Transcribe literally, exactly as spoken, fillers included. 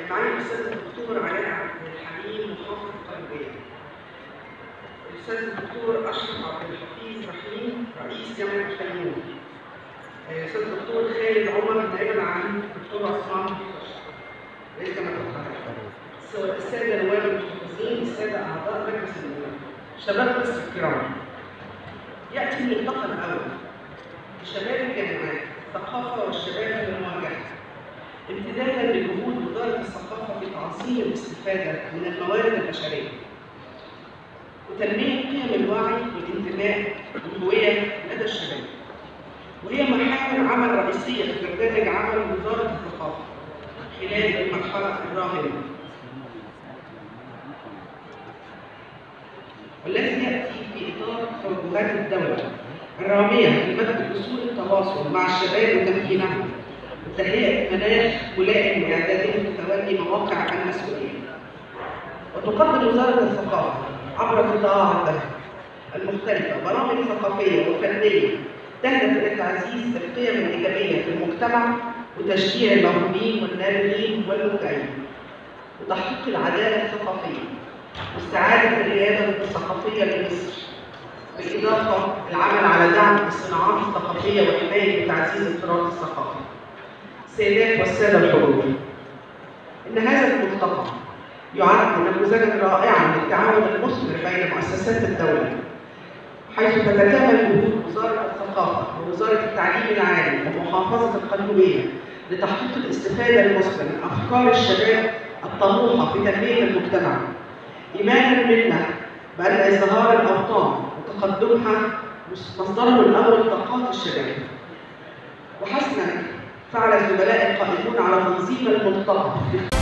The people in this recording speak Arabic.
معالي الاستاذ الدكتور علاء عبد الحليم محافظ القليوبيه. الاستاذ الدكتور اشرف عبد الحفيظ رحيم رئيس جامعه الفيوم. الاستاذ الدكتور خالد عمر نائب العام الدكتور عثمان رئيس جامعه القاهره. الساده نواب المحافظين، الساده اعضاء مجلس النواب، شباب مصر الكرام. ياتي الملتقى الاول لشباب الجامعات الثقافه والشباب في المواجهه امتدادا لجهود وزاره الثقافه في تعظيم الاستفاده من الموارد البشريه وتنميه قيم الوعي والانتماء والهويه لدى الشباب، وهي محاور عمل رئيسيه في برنامج عمل وزاره الثقافه خلال المرحله الراهنه، والذي ياتي في اطار توجهات الدوله الراميه لمد اصول التواصل مع الشباب وتمكينهم وتهيئه مناخ ملائم لاعدادهم لتولي مواقع المسؤوليه. وتقدم وزاره الثقافه عبر قطاعاتها المختلفه برامج ثقافيه وفنيه تهدف الى تعزيز القيم الايجابيه في المجتمع وتشجيع الموهوبين والنابغين والمبدعين وتحقيق العداله الثقافيه واستعاده الرياده الثقافيه لمصر، بالاضافه للعمل على دعم الصناعات الثقافيه وحمايه وتعزيز التراث الثقافي. السيدات والساده الحضور، ان هذا الملتقى يعد نموذجا رائعا للتعاون المثمر بين مؤسسات الدوله، حيث تتكامل جهود وزاره الثقافه ووزاره التعليم العالي ومحافظه القليوبيه لتحقيق الاستفاده المثمره من افكار الشباب الطموحه في تنميه المجتمع، ايمانا منا بان ازدهار الاوطان وتقدمها مصدره الاول طاقات الشباب. وحسنا فعل الزملاء القائمون على تنظيم الملتقى